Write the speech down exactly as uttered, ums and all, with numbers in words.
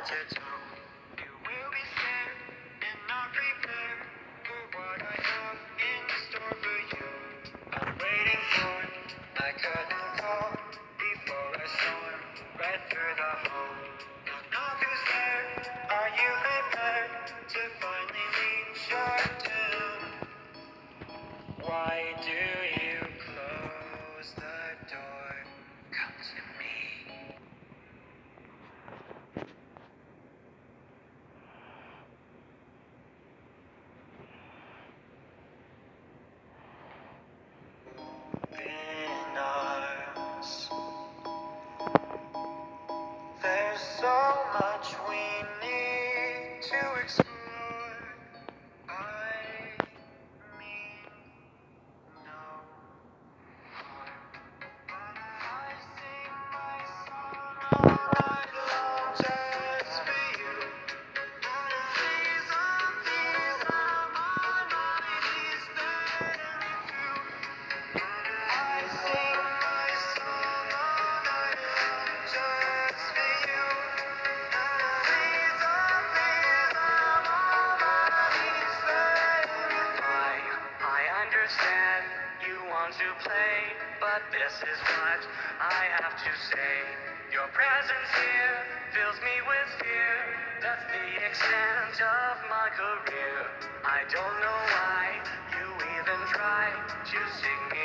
to toe. You will be scared and not prepared for what I have in store for you. I'm waiting for my curtain call before I storm right through the hole. Knock, knock, who's there? Are you prepared to finally meet your doom? Why do you close the door? Come to me. In arms, there's so much we need to explore. I mean no harm. I sing my song all night long just for you. Please, oh please, I'm on my knees begging you. I sing my song all night long just for you. Please, oh please, I'm on my knees begging you. I, I understand you want to play, but this is what I have to say. Your presence here fills me with fear. That's the extent of my career. I don't know why you even try to sing me